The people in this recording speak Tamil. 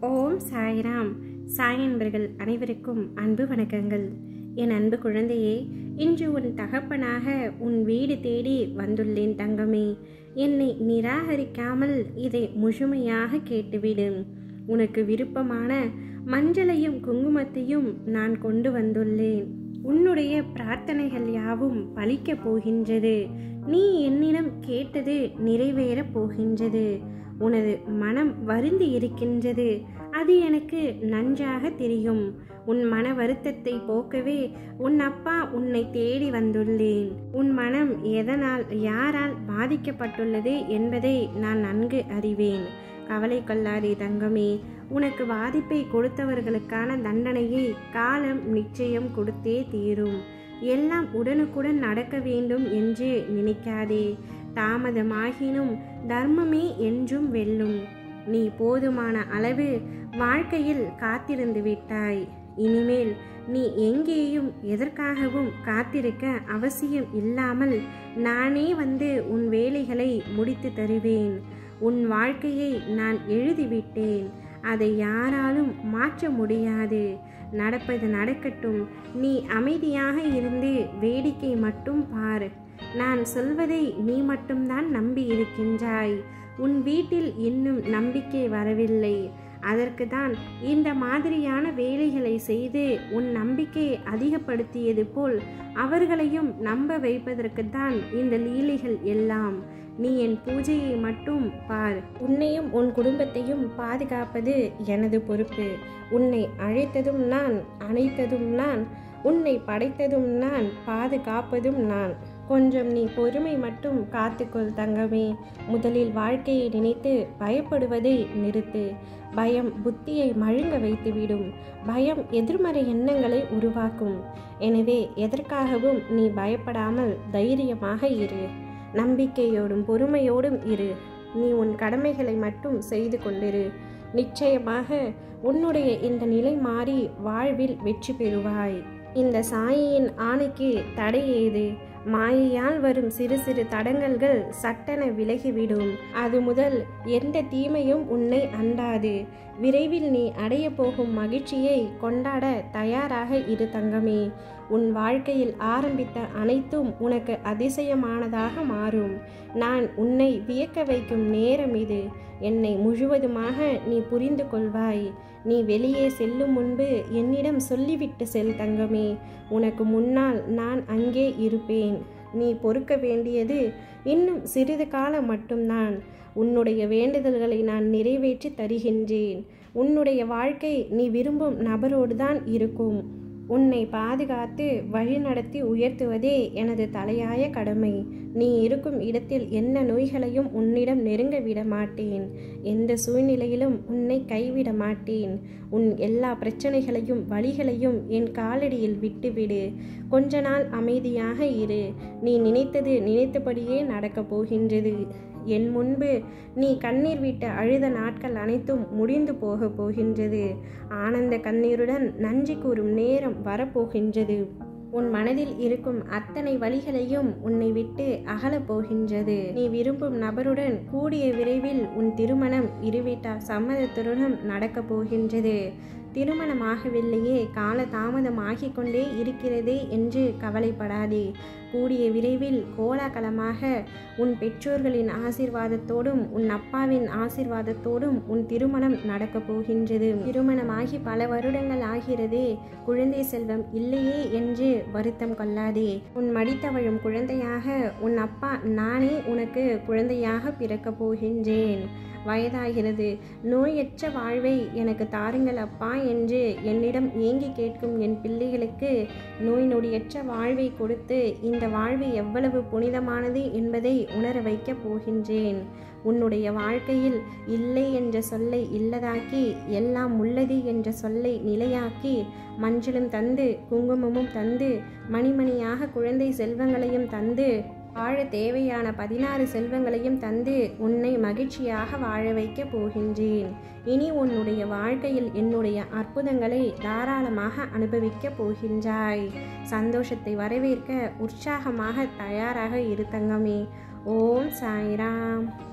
ஓம் சாய்ராம். சாய் நண்பர்கள் அனைவருக்கும் அன்பு வணக்கங்கள். என் அன்பு குழந்தையே, இன்று உன் தகப்பனாக உன் வீடு தேடி வந்துள்ளேன் தங்கமே. என்னை நிராகரிக்காமல் இதை முழுமையாக கேட்டுவிடு. உனக்கு விருப்பமான மஞ்சளையும் குங்குமத்தையும் நான் கொண்டு வந்துள்ளேன். உன்னுடைய பிரார்த்தனைகள் யாவும் பலிக்கப் போகின்றது. நீ என்னிடம் கேட்டது நிறைவேறப் போகின்றது. உனது மனம் வருந்தி இருக்கின்றது, அது எனக்கு நன்றாக தெரியும். உன் மன வருத்தத்தை போக்கவே உன் அப்பா உன்னை தேடி வந்துள்ளேன். உன் மனம் எதனால் யாரால் பாதிக்கப்பட்டுள்ளது என்பதை நான் நன்கு அறிவேன். கவலை கொள்ளாதே தங்கமே. உனக்கு பாதிப்பை கொடுத்தவர்களுக்கான தண்டனையை காலம் நிச்சயம் கொடுத்தே தீரும். எல்லாம் உடனுக்குடன் நடக்க வேண்டும் என்று நினைக்காதே. தாமதமாகினும் தர்மமே என்றும் வெல்லும். நீ போதுமான அளவு வாழ்க்கையில் காத்திருந்து விட்டாய். இனிமேல் நீ எங்கேயும் எதற்காகவும் காத்திருக்க அவசியம் இல்லாமல் நானே வந்து உன் வேலைகளை முடித்து தருவேன். உன் வாழ்க்கையை நான் எழுதிவிட்டேன். அதை யாராலும் மாற்ற முடியாது. நடப்பது நடக்கட்டும். நீ அமைதியாக இருந்து வேடிக்கை மட்டும் பார். நான் சொல்வதை நீ மட்டும்தான் நம்பி இருக்கின்றாய். உன் வீட்டில் இன்னும் நம்பிக்கை வரவில்லை. அதற்கு தான் இந்த மாதிரியான வேலைகளை செய்து உன் நம்பிக்கையை அதிகப்படுத்தியது போல் அவர்களையும் நம்ப வைப்பதற்கு தான் இந்த லீலைகள் எல்லாம். நீ என் பூஜையை மட்டும் பார். உன்னையும் உன் குடும்பத்தையும் பாதுகாப்பது எனது பொறுப்பு. உன்னை அழைத்ததும் நான், அணைத்ததும் நான், உன்னை படைத்ததும் நான், பாதுகாப்பதும் நான். கொஞ்சம் நீ பொறுமை மட்டும் காத்துக்கொள் தங்கமே. முதலில் வாழ்க்கையை நினைத்து பயப்படுவதை நிறுத்து. பயம் புத்தியை மழுங்க வைத்துவிடும். பயம் எதிர்மறை எண்ணங்களை உருவாக்கும். எனவே எதற்காகவும் நீ பயப்படாமல் தைரியமாக இரு. நம்பிக்கையோடும் பொறுமையோடும் இரு. நீ உன் கடமைகளை மட்டும் செய்து கொண்டிரு. நிச்சயமாக உன்னுடைய இந்த நிலை மாறி வாழ்வில் வெற்றி பெறுவாய். இந்த சாயியின் ஆணைக்கு தடை ஏது? மாயையால் வரும் சிறு சிறு தடங்கல்கள் சட்டென விலகிவிடும். அது முதல் எந்த தீமையும் உன்னை அண்டாது. விரைவில் நீ அடைய போகும் மகிழ்ச்சியை கொண்டாட தயாராக இரு தங்கமே. உன் வாழ்க்கையில் ஆரம்பித்த அனைத்தும் உனக்கு அதிசயமானதாக மாறும். நான் உன்னை வியக்க வைக்கும் நேரம் இது. என்னை முழுவதுமாக நீ புரிந்து கொள்வாய். நீ வெளியே செல்லும் முன்பு என்னிடம் சொல்லிவிட்டு செல் தங்கமே. உனக்கு முன்னால் நான் அங்கே இருப்பேன். நீ பொறுக்க வேண்டியது இன்னும் சிறிது காலம் மட்டும்தான். உன்னுடைய வேண்டுதல்களை நான் நிறைவேற்றி தருகின்றேன். உன்னுடைய வாழ்க்கை நீ விரும்பும் நபரோடு தான் இருக்கும். உன்னை பாதுகாத்து வழிநடத்தி உயர்த்துவதே எனது தலையாய கடமை. நீ இருக்கும் இடத்தில் என்ன நோய்களையும் உன்னிடம் நெருங்க விட மாட்டேன். எந்த சூழ்நிலையிலும் உன்னை கைவிட மாட்டேன். உன் எல்லா பிரச்சனைகளையும் வழிகளையும் என் காலடியில் விட்டுவிடு. கொஞ்ச நாள் அமைதியாக இரு. நீ நினைத்தது நினைத்தபடியே நடக்கப் போகின்றது. என் முன்பு நீ கண்ணீர் விட்டு அழுத நாட்கள் அனைத்தும் முடிந்து போக போகின்றது. ஆனந்த கண்ணீருடன் நன்றி கூறும் நேரம் வரப்போகின்றது. உன் மனதில் இருக்கும் அத்தனை வழிகளையும் உன்னை விட்டு அகலப் போகின்றது. நீ விரும்பும் நபருடன் கூடிய விரைவில் உன் திருமணம் இருவீட்டார் சம்மதத்துடன் நடக்கப் போகின்றது. திருமணமாகவில்லையே, கால தாமதமாகிக் கொண்டே இருக்கிறதே என்று கவலைப்படாதே. கூடிய விரைவில் கோலாகலமாக உன் பெற்றோர்களின் ஆசீர்வாதத்தோடும் உன் அப்பாவின் ஆசீர்வாதத்தோடும் உன் திருமணம் நடக்கப் போகின்றது. திருமணமாகி பல வருடங்கள் ஆகிறதே, குழந்தை செல்வம் இல்லையே என்று வருத்தம் கொள்ளாதே. உன் மடித்தவழும் குழந்தையாக உன் அப்பா நானே உனக்கு குழந்தையாக பிறக்கப் போகின்றேன். வயதாகிறது, நோயற்ற வாழ்வை எனக்கு தாருங்கள் அப்பா என்று என்னிடம் ஏங்கி கேட்கும் என் பிள்ளைகளுக்கு நோய் நொடியற்ற வாழ்வை கொடுத்து இந்த வாழ்வு எவ்வளவு புனிதமானது என்பதை உணர வைக்கப் போகின்றேன். உன்னுடைய வாழ்க்கையில் இல்லை என்ற சொல்லை இல்லதாக்கி, எல்லாம் உள்ளது என்ற சொல்லை நிலையாக்கி, மஞ்சளும் தந்து குங்குமமும் தந்து மணிமணியாக குழந்தை செல்வங்களையும் தந்து வாழ தேவையான 16 செல்வங்களையும் தந்து உன்னை மகிழ்ச்சியாக வாழ வைக்க போகின்றேன். இனி உன்னுடைய வாழ்க்கையில் என்னுடைய அற்புதங்களை தாராளமாக அனுபவிக்க போகின்றாய். சந்தோஷத்தை வரவேற்க உற்சாகமாக தயாராக இரு தங்கமே. ஓம் சாய்ராம்.